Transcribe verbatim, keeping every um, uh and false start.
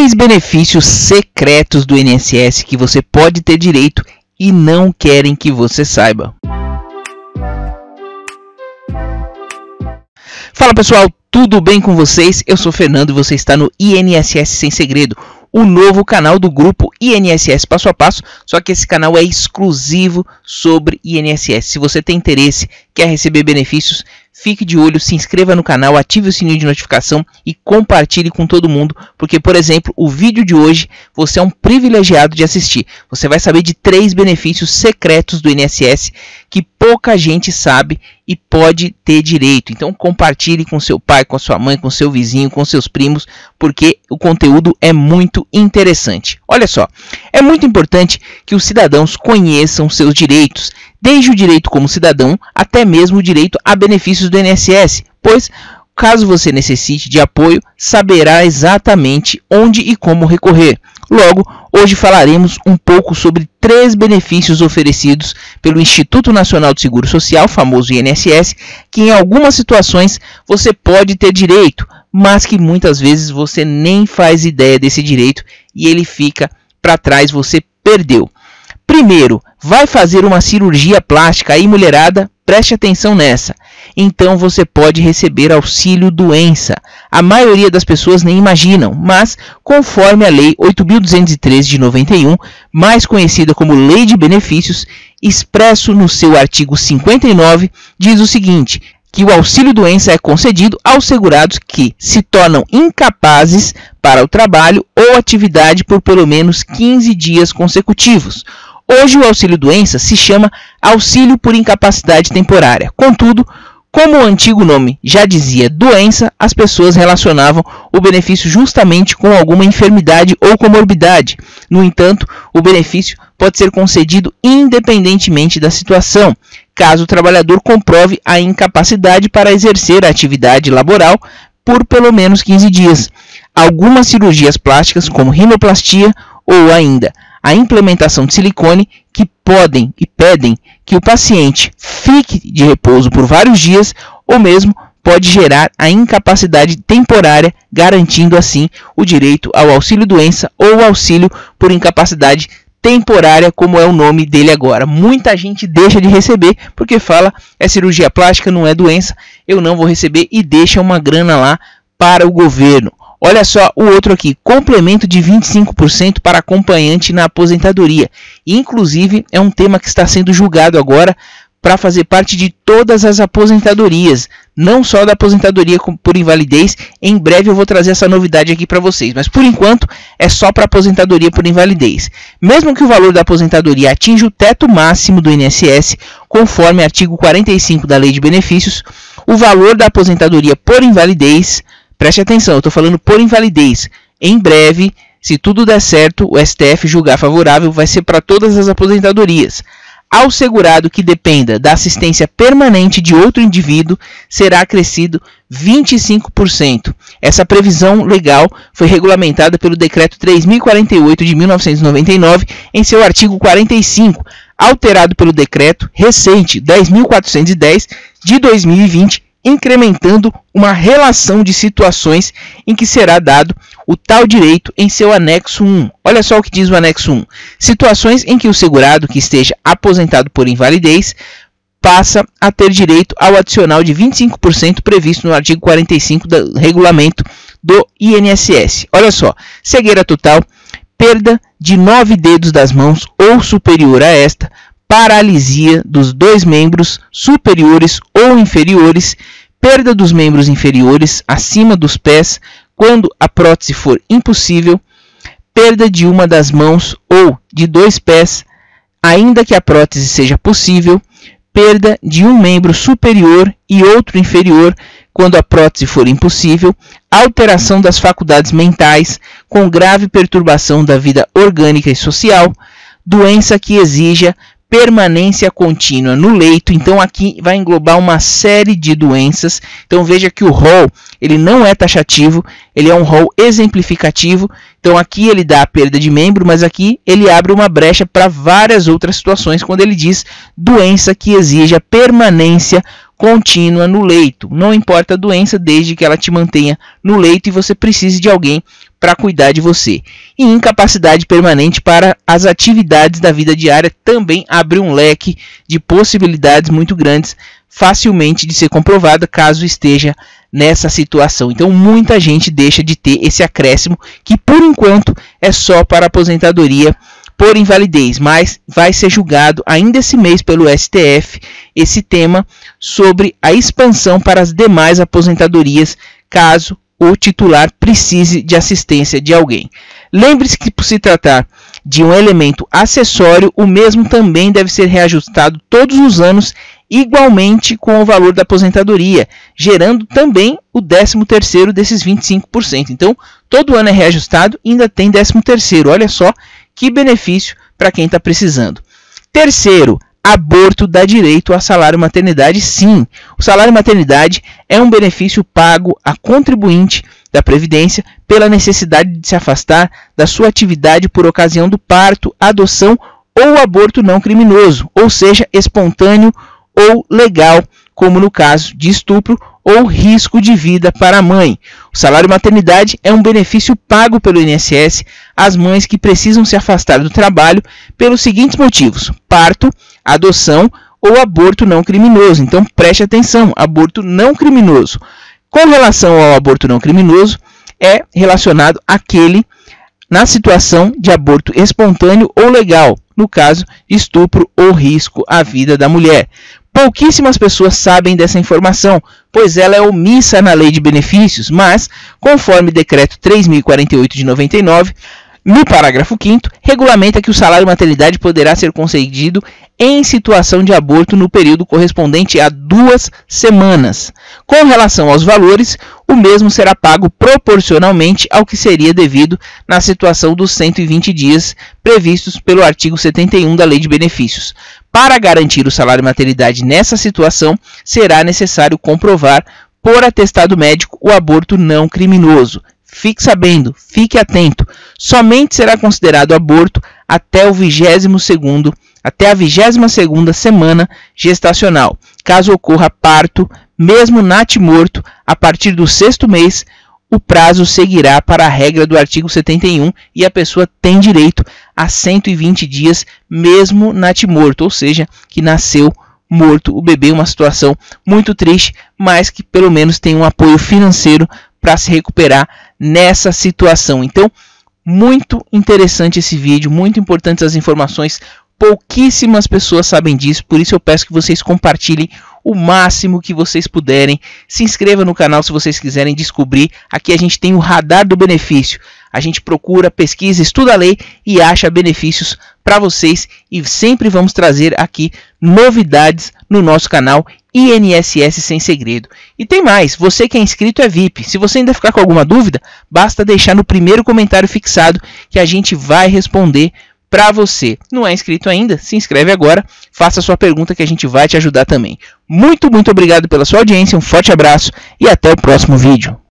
três benefícios secretos do I N S S que você pode ter direito e não querem que você saiba. Fala pessoal, tudo bem com vocês? Eu sou o Fernando e você está no I N S S Sem Segredo, o novo canal do grupo I N S S Passo a Passo, só que esse canal é exclusivo sobre I N S S. Se você tem interesse, quer receber benefícios, fique de olho, se inscreva no canal, ative o sininho de notificação e compartilhe com todo mundo, porque, por exemplo, o vídeo de hoje você é um privilegiado de assistir. Você vai saber de três benefícios secretos do I N S S que pouca gente sabe e pode ter direito. Então compartilhe com seu pai, com a sua mãe, com seu vizinho, com seus primos, porque o conteúdo é muito interessante. Olha só, é muito importante que os cidadãos conheçam seus direitos, desde o direito como cidadão até mesmo o direito a benefícios do I N S S, pois caso você necessite de apoio, saberá exatamente onde e como recorrer. Logo, hoje falaremos um pouco sobre três benefícios oferecidos pelo Instituto Nacional do Seguro Social, famoso I N S S, que em algumas situações você pode ter direito, mas que muitas vezes você nem faz ideia desse direito e ele fica para trás, você perdeu. Primeiro, vai fazer uma cirurgia plástica aí, mulherada, preste atenção nessa. Então você pode receber auxílio doença. A maioria das pessoas nem imaginam, mas conforme a Lei oito mil duzentos e treze de noventa e um, mais conhecida como Lei de Benefícios, expresso no seu artigo cinquenta e nove, diz o seguinte, que o auxílio doença é concedido aos segurados que se tornam incapazes para o trabalho ou atividade por pelo menos quinze dias consecutivos. Hoje o auxílio doença se chama auxílio por incapacidade temporária. Contudo, como o antigo nome já dizia doença, as pessoas relacionavam o benefício justamente com alguma enfermidade ou comorbidade. No entanto, o benefício pode ser concedido independentemente da situação, caso o trabalhador comprove a incapacidade para exercer a atividade laboral por pelo menos quinze dias. Algumas cirurgias plásticas, como rinoplastia ou ainda a implementação de silicone, que podem e pedem que o paciente fique de repouso por vários dias ou mesmo pode gerar a incapacidade temporária, garantindo assim o direito ao auxílio-doença ou auxílio por incapacidade temporária, como é o nome dele agora. Muita gente deixa de receber porque fala, é cirurgia plástica, não é doença, eu não vou receber e deixa uma grana lá para o governo. Olha só o outro aqui, complemento de vinte e cinco por cento para acompanhante na aposentadoria. Inclusive, é um tema que está sendo julgado agora para fazer parte de todas as aposentadorias, não só da aposentadoria por invalidez. Em breve eu vou trazer essa novidade aqui para vocês, mas por enquanto é só para aposentadoria por invalidez. Mesmo que o valor da aposentadoria atinja o teto máximo do I N S S, conforme artigo quarenta e cinco da Lei de Benefícios, o valor da aposentadoria por invalidez, preste atenção, eu estou falando por invalidez. Em breve, se tudo der certo, o S T F julgar favorável, vai ser para todas as aposentadorias. Ao segurado que dependa da assistência permanente de outro indivíduo, será acrescido vinte e cinco por cento. Essa previsão legal foi regulamentada pelo Decreto três mil e quarenta e oito de mil novecentos e noventa e nove, em seu artigo quarenta e cinco, alterado pelo Decreto recente dez mil quatrocentos e dez de dois mil e vinte, incrementando uma relação de situações em que será dado o tal direito em seu anexo um. Olha só o que diz o anexo um. Situações em que o segurado que esteja aposentado por invalidez passa a ter direito ao adicional de vinte e cinco por cento previsto no artigo quarenta e cinco do regulamento do I N S S. Olha só, cegueira total, perda de nove dedos das mãos ou superior a esta, paralisia dos dois membros superiores ou inferiores, perda dos membros inferiores acima dos pés quando a prótese for impossível, perda de uma das mãos ou de dois pés, ainda que a prótese seja possível, perda de um membro superior e outro inferior quando a prótese for impossível, alteração das faculdades mentais com grave perturbação da vida orgânica e social, doença que exija permanência contínua no leito. Então aqui vai englobar uma série de doenças. Então veja que o rol ele não é taxativo, ele é um rol exemplificativo. Então aqui ele dá a perda de membro, mas aqui ele abre uma brecha para várias outras situações quando ele diz doença que exija permanência contínua no leito. Não importa a doença, desde que ela te mantenha no leito e você precise de alguém para cuidar de você. E incapacidade permanente para as atividades da vida diária também abre um leque de possibilidades muito grandes, facilmente de ser comprovada caso esteja nessa situação. Então muita gente deixa de ter esse acréscimo, que por enquanto é só para aposentadoria por invalidez, mas vai ser julgado ainda esse mês pelo S T F esse tema sobre a expansão para as demais aposentadorias, caso o titular precise de assistência de alguém. Lembre-se que, por se tratar de um elemento acessório, o mesmo também deve ser reajustado todos os anos igualmente com o valor da aposentadoria, gerando também o décimo terceiro desses vinte e cinco por cento. Então, todo ano é reajustado e ainda tem décimo terceiro. Olha só que benefício para quem está precisando. Terceiro, aborto dá direito a salário maternidade, sim. O salário maternidade é um benefício pago a contribuinte da Previdência pela necessidade de se afastar da sua atividade por ocasião do parto, adoção ou aborto não criminoso, ou seja, espontâneo ou legal, como no caso de estupro ou risco de vida para a mãe. O salário maternidade é um benefício pago pelo I N S S às mães que precisam se afastar do trabalho pelos seguintes motivos: parto, adoção ou aborto não criminoso. Então preste atenção, aborto não criminoso. Com relação ao aborto não criminoso, é relacionado àquele na situação de aborto espontâneo ou legal, no caso de estupro ou risco à vida da mulher. Pouquíssimas pessoas sabem dessa informação, pois ela é omissa na Lei de Benefícios, mas, conforme Decreto três mil e quarenta e oito de noventa e nove, no parágrafo quinto, regulamenta que o salário maternidade poderá ser concedido em situação de aborto no período correspondente a duas semanas. Com relação aos valores, o mesmo será pago proporcionalmente ao que seria devido na situação dos cento e vinte dias previstos pelo artigo setenta e um da Lei de Benefícios. Para garantir o salário maternidade nessa situação, será necessário comprovar por atestado médico o aborto não criminoso. Fique sabendo, fique atento, somente será considerado aborto até o vigésimo segundo, até a vigésima segunda semana gestacional. Caso ocorra parto, mesmo natimorto, a partir do sexto mês, o prazo seguirá para a regra do artigo setenta e um e a pessoa tem direito a cento e vinte dias, mesmo natimorto, ou seja, que nasceu morto o bebê, uma situação muito triste, mas que pelo menos tem um apoio financeiro para se recuperar nessa situação. Então, muito interessante esse vídeo, muito importantes as informações, pouquíssimas pessoas sabem disso, por isso eu peço que vocês compartilhem o máximo que vocês puderem. Se inscreva no canal se vocês quiserem descobrir. Aqui a gente tem o radar do benefício. A gente procura, pesquisa, estuda a lei e acha benefícios para vocês. E sempre vamos trazer aqui novidades no nosso canal I N S S Sem Segredo. E tem mais, você que é inscrito é V I P. Se você ainda ficar com alguma dúvida, basta deixar no primeiro comentário fixado que a gente vai responder para você. Não é inscrito ainda? Se inscreve agora, faça a sua pergunta que a gente vai te ajudar também. Muito, muito obrigado pela sua audiência, um forte abraço e até o próximo vídeo.